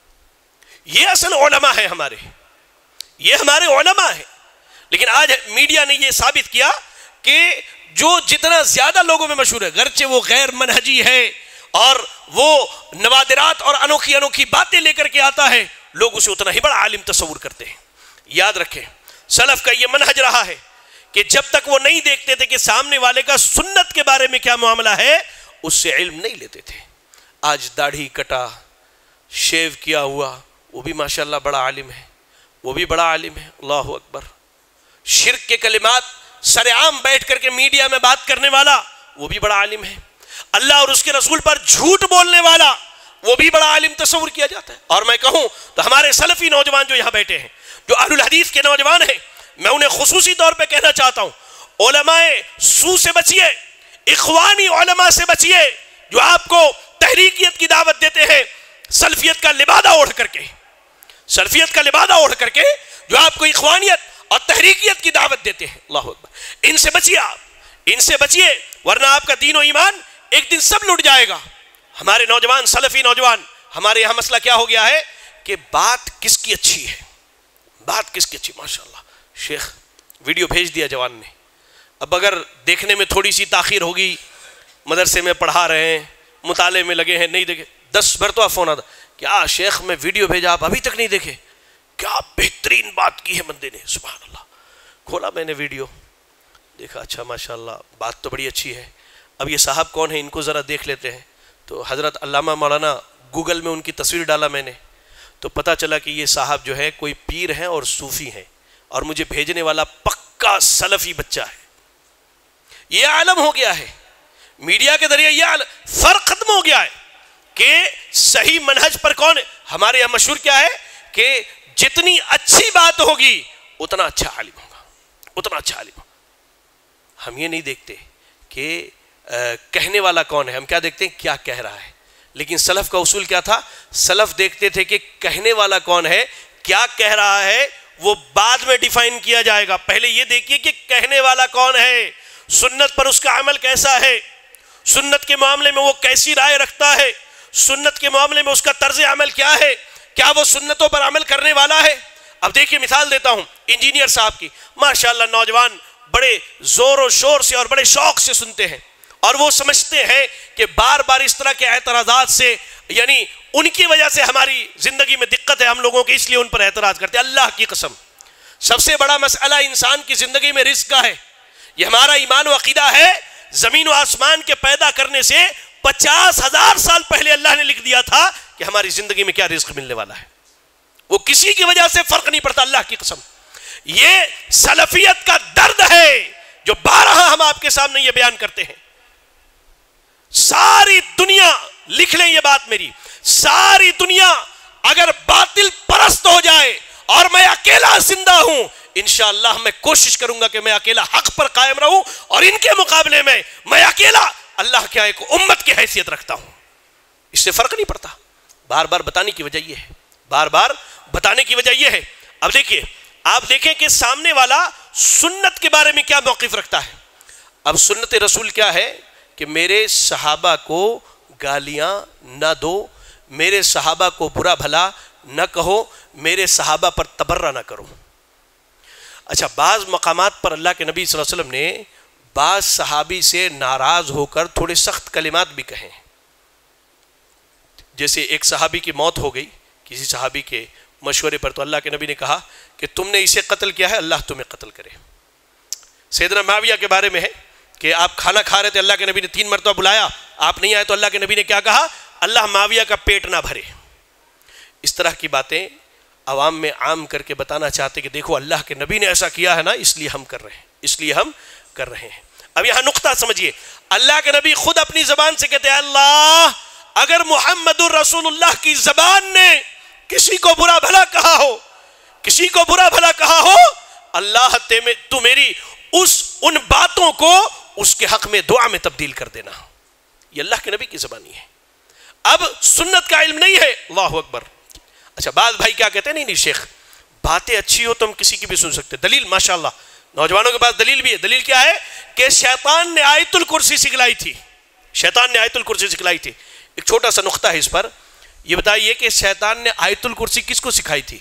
یہ اصل علماء ہیں ہمارے، یہ ہمارے علماء ہیں۔ لیکن آج میڈیا نے یہ ثابت کیا کہ جو جتنا زیادہ لوگوں میں مشہور ہے، گرچہ وہ غیر منہجی ہے اور وہ نوادرات اور انوکھی باتیں لے کر کے آتا ہے، لوگ اسے اتنا ہی بڑا عالم تصور کرتے ہیں۔ یاد رکھیں، سلف کا یہ منہج رہا ہے کہ جب تک وہ نہیں دیکھتے تھے کہ سامنے والے کا سنت کے بارے میں کیا معاملہ ہے، اس سے علم نہیں لیتے تھے۔ آج داڑھی کٹا، شیو کیا ہوا، وہ بھی ماشاءاللہ بڑا عالم ہے، وہ بھی بڑا عالم ہے۔ اللہ اکبر۔ شرک کے کلمات سر عام بیٹھ کر کے میڈیا میں بات کرنے والا، وہ بھی بڑا عالم ہے۔ اللہ اور اس کے رسول پر جھوٹ بولنے والا، وہ بھی بڑا عالم تصور کیا جاتا ہے۔ اور میں کہوں تو ہمارے سلفی نوجوان جو یہاں بیٹھے ہیں، جو اہل الحدیث کے نوجوان ہیں، میں انہیں خصوصی طور پہ کہنا چاہتا ہوں، علماء سو سے بچیے، اخوانی علماء سے بچیے جو آپ کو تحریکیت کی دعوت دیتے ہیں، سلفیت کا لبادہ اوڑھ کر کے، سلفیت کا لبادہ اوڑھ کر کے جو آپ کو اخوانیت اور تحریکیت کی دعوت دیتے ہیں۔ اللہ اکبر۔ ان سے بچیے، آپ ان سے بچیے، ورنہ آپ کا دین و ایمان ایک دن سب لٹ جائے گا۔ ہمارے نوجوان، سلفی نوجوان، ہمارے یہاں مسئلہ کیا ہو گیا ہے کہ بات کس کی اچھی ہے، بات کس کی اچھی۔ ماشاءاللہ شیخ ویڈیو بھیج دیا جوان نے، اب اگر دیکھنے میں تھوڑی سی تاخیر ہوگی، مدرسے میں پڑھا رہے ہیں، مطالعے میں لگے ہیں، نہیں دیکھے، 10 مرتبہ فون آتا، کیا شیخ میں ویڈیو بھیجا آپ ابھی تک نہیں دیکھے؟ کیا بہترین بات کی ہے بندے نے، سبحان اللہ۔ کھولا میں نے ویڈیو، دیکھا، اچھا ماشاءاللہ بات تو بڑی اچھی ہے، اب یہ صاحب کون ہیں ان کو ذرا دیکھ لیتے ہیں۔ تو حضرت علامہ مولانا، گوگل میں ان کی تصویر ڈالا میں نے، تو پتہ چلا کہ یہ صاحب جو ہے کوئی پیر ہیں اور صوفی ہیں، اور مجھے بھیجنے والا پکا سلفی بچہ ہے۔ یہ عالم ہو گیا ہے میڈیا کے ذریعے، یہ فرق ختم ہو گیا ہے کہ صحیح منہج پر کون ہے۔ ہمارے یہاں مشہور کیا ہے کہ جتنی اچھی بات ہوگی اتنا اچھا عالم ہوگا، اتنا اچھا عالم ہوگا۔ ہم یہ نہیں دیکھتے کہ کہنے والا کون ہے، ہم کیا دیکھتے ہیں کیا کہہ رہا ہے۔ لیکن سلف کا اصول کیا تھا؟ سلف دیکھتے تھے کہ کہنے والا کون ہے، کیا کہہ رہا ہے، وہ بعد میں ڈیفائن کیا جائے گا۔ پہلے یہ دیکھیے کہ کہنے والا کون ہے، سنت پر اس کا عمل کیسا ہے، سنت کے معاملے میں وہ کیسی رائے رکھتا ہے، سنت کے معاملے میں اس کا طرز عمل کیا ہے، کیا وہ سنتوں پر عمل کرنے والا ہے۔ اب دیکھیے مثال دیتا ہوں انجینئر صاحب کی، ماشاءاللہ نوجوان بڑے زور و شور سے اور بڑے شوق سے سنتے ہیں، اور وہ سمجھتے ہیں کہ بار بار اس طرح کے اعتراضات سے، یعنی ان کی وجہ سے ہماری زندگی میں دقت ہے ہم لوگوں کے، اس لیے ان پر اعتراض کرتے ہیں۔ اللہ کی قسم، سب سے بڑا مسئلہ انسان کی زندگی میں رزق کا ہے۔ یہ ہمارا ایمان و عقیدہ ہے، زمین و آسمان کے پیدا کرنے سے 50,000 سال پہلے اللہ نے لکھ دیا تھا کہ ہماری زندگی میں کیا رزق ملنے والا ہے، وہ کسی کی وجہ سے فرق نہیں پڑتا۔ اللہ کی قسم، یہ سلفیت کا درد ہے جو بارہا ہم آپ کے سامنے یہ بیان کرتے ہیں۔ ساری دنیا، لکھ لیں یہ بات میری، ساری دنیا اگر باطل پرست ہو جائے اور میں اکیلا زندہ ہوں، انشاءاللہ میں کوشش کروں گا کہ میں اکیلا حق پر قائم رہوں، اور ان کے مقابلے میں میں اکیلا اللہ کے ایک امت کی حیثیت رکھتا ہوں۔ اس سے فرق نہیں پڑتا۔ بار بار بتانے کی وجہ یہ ہے، بار بار بتانے کی وجہ یہ ہے۔ اب دیکھیے، آپ دیکھیں کہ سامنے والا سنت کے بارے میں کیا موقف رکھتا ہے. اب سنت رسول کیا ہے کہ میرے صحابہ کو گالیاں نہ دو، میرے صحابہ کو برا بھلا نہ کہو، میرے صحابہ پر تبرہ نہ کرو. اچھا، بعض مقامات پر اللہ کے نبی صلی اللہ علیہ وسلم نے بعض صحابی سے ناراض ہو کر تھوڑے سخت کلمات بھی کہیں. جیسے ایک صحابی کی موت ہو گئی کسی صحابی کے مشورے پر، تو اللہ کے نبی نے کہا کہ تم نے اسے قتل کیا ہے، اللہ تمہیں قتل کرے. سیدنا معاویہ کے بارے میں ہے کہ آپ کھانا کھا رہے تھے، اللہ کے نبی نے 3 مرتبہ بلایا، آپ نہیں آئے تو اللہ کے نبی نے کیا کہا؟ اللہ معاویہ کا پیٹ نہ بھرے. اس طرح کی باتیں عوام میں عام کر کے بتانا چاہتے کہ دیکھو اللہ کے نبی نے ایسا کیا ہے نا، اس لیے ہم کر رہے ہیں، اس لیے ہم کر رہے ہیں. اب یہاں نقطہ سمجھیے، اللہ کے نبی خود اپنی زبان سے کہتے ہیں اللہ اگر محمد الرسول اللہ کی زبان نے کسی کو برا بھلا کہا ہو، کسی کو برا بھلا کہا ہو، اللہ تو میری ان باتوں کو اس کے حق میں دعا میں تبدیل کر دینا. یہ اللہ کے نبی کی زبانی ہے. اب سنت کا علم نہیں ہے، اللہ اکبر. اچھا، بعض بھائی کیا کہتے ہیں، نہیں شیخ باتیں اچھی ہو تو ہم کسی کی بھی سن سکتے. دلیل ماشاءاللہ نوجوانوں کے پاس دلیل بھی ہے. دلیل کیا ہے کہ شیطان نے آیت الکرسی سکھلائی تھی. شیطان نے آیت الکرسی سکھلائی تھی. ایک چھوٹا سا نقطہ ہے اس پر، یہ بتائیے کہ شیطان نے آیت الکرسی کس کو سکھائی تھی؟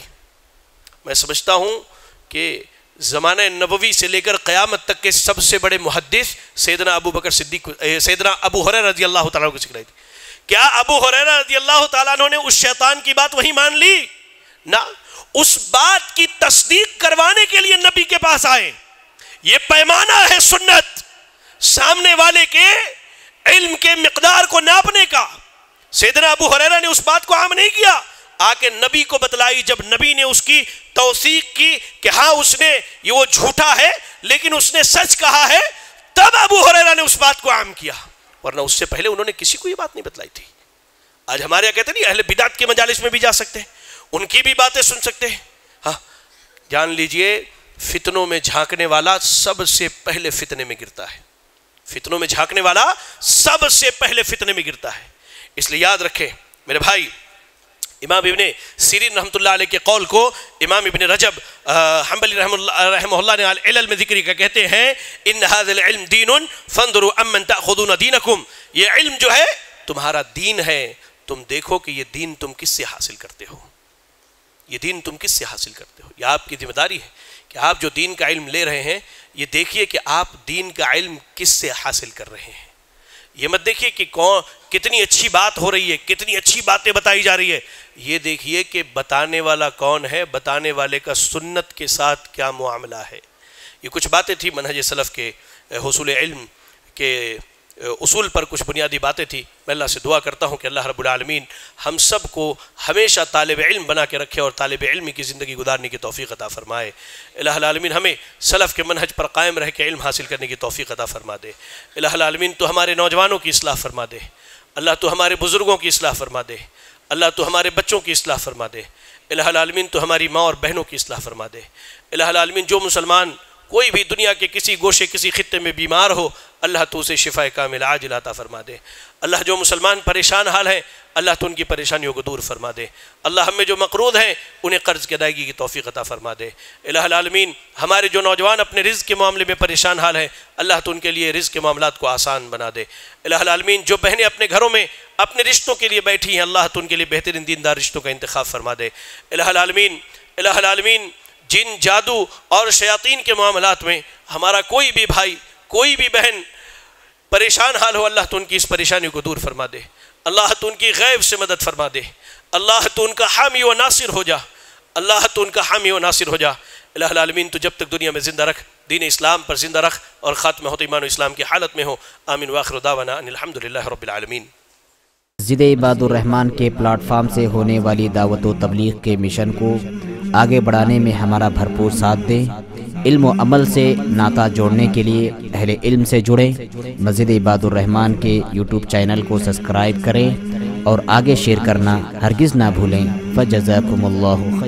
میں سمجھتا ہوں کہ زمانہ نبوی سے لے کر قیامت تک کے سب سے بڑے محدث سیدنا ابو بکر صدیق، سیدنا ابو ہریرہ رضی اللہ تعالیٰ کو سکھلائی تھی. کیا ابو ہریرہ رضی اللہ تعالیٰ عنہ نے اس شیطان کی بات وہی مان لی؟ نہ، اس بات کی تصدیق کروانے کے لیے نبی کے پاس آئے. یہ پیمانہ ہے سنت، سامنے والے کے علم کے مقدار کو ناپنے کا. سیدنا ابو ہریرہ نے اس بات کو عام نہیں کیا، آ کے نبی کو بتلائی. جب نبی نے اس کی توثیق کی کہ ہاں اس نے یہ وہ جھوٹا ہے لیکن اس نے سچ کہا ہے، تب ابو ہریرہ نے اس بات کو عام کیا، ورنہ اس سے پہلے انہوں نے کسی کو یہ بات نہیں بتلائی تھی. آج ہمارے یہاں کہتے ہیں نہیں اہل بدعت کے مجالس میں بھی جا سکتے ہیں، ان کی بھی باتیں سن سکتے ہیں. ہاں، جان لیجئے فتنوں میں جھانکنے والا سب سے پہلے فتنے میں گرتا ہے. فتنوں میں جھانکنے والا سب سے پہلے فتنے میں گرتا ہے. اس لیے یاد رکھیں میرے بھائی، امام ابن سیرین رحمۃ اللہ علیہ کے قول کو امام ابن رجب حنبلی رحمہ اللہ نے علم میں ذکری کا کہتے ہیں ان هذا العلم دین فانظروا امن تاخذون دینکم. یہ علم جو ہے تمہارا دین ہے، تم دیکھو کہ یہ دین تم کس سے حاصل کرتے ہو. یہ دین تم کس سے حاصل کرتے ہو. یہ آپ کی ذمہ داری ہے کہ آپ جو دین کا علم لے رہے ہیں یہ دیکھیے کہ آپ دین کا علم کس سے حاصل کر رہے ہیں. یہ مت دیکھیے کہ کتنی اچھی بات ہو رہی ہے، کتنی اچھی باتیں بتائی جا رہی ہے. یہ دیکھیے کہ بتانے والا کون ہے، بتانے والے کا سنت کے ساتھ کیا معاملہ ہے. یہ کچھ باتیں تھیں منہج سلف کے حصول علم کے اصول پر، کچھ بنیادی باتیں تھیں. میں اللہ سے دعا کرتا ہوں کہ اللہ رب العالمین ہم سب کو ہمیشہ طالب علم بنا کے رکھے اور طالب علم کی زندگی گزارنے کی توفیق عطا فرمائے. الہ العالمین ہمیں سلف کے منہج پر قائم رہ کے علم حاصل کرنے کی توفیق عطا فرما دے. الہ العالمین تو ہمارے نوجوانوں کی اصلاح فرما دے. اللہ تو ہمارے بزرگوں کی اصلاح فرما دے. اللہ تو ہمارے بچوں کی اصلاح فرما دے. الہ العالمین تو ہماری ماں اور بہنوں کی اصلاح فرما دے. الہ العالمین جو مسلمان کوئی بھی دنیا کے کسی گوشے کسی خطے میں بیمار ہو، اللہ تو اسے شفا کامل عاجل عطا فرما دے. اللہ جو مسلمان پریشان حال ہیں، اللہ تو ان کی پریشانیوں کو دور فرما دے. اللہ ہم میں جو مقروض ہیں انہیں قرض کی ادائیگی کی توفیق عطا فرما دے. الہ العالمین ہمارے جو نوجوان اپنے رزق کے معاملے میں پریشان حال ہیں، اللہ تو ان کے لیے رزق کے معاملات کو آسان بنا دے. الہ العالمین جو بہنیں اپنے گھروں میں اپنے رشتوں کے لیے بیٹھی ہیں، اللہ تو ان کے لیے بہترین دیندار رشتوں کا انتخاب فرما دے. الہ العالمین جن جادو اور شیاطین کے معاملات میں ہمارا کوئی بھی بھائی کوئی بھی بہن پریشان حال ہو، اللہ تو ان کی اس پریشانی کو دور فرما دے. اللہ تو ان کی غیب سے مدد فرما دے. اللہ تو ان کا حامی و ناصر ہو جا. اللہ تو ان کا حامی و ناصر ہو جا. الہ العالمین تو جب تک دنیا میں زندہ رکھ، دین اسلام پر زندہ رکھ اور خاتمہ ہوتے ایمان و اسلام کی حالت میں ہو. آمین واخر دعوانا ان الحمدللہ رب العالمین. مسجد عباد الرحمن کے پلیٹ فارم سے ہونے والی دعوت و تبلیغ کے مشن کو آگے بڑھانے میں ہمارا بھرپور ساتھ دیں. علم و عمل سے ناطہ جوڑنے کے لیے اہل علم سے جڑیں. مسجد عباد الرحمن کے یوٹیوب چینل کو سبسکرائب کریں اور آگے شیئر کرنا ہرگز نہ بھولیں. فجزاکم اللہ خیر.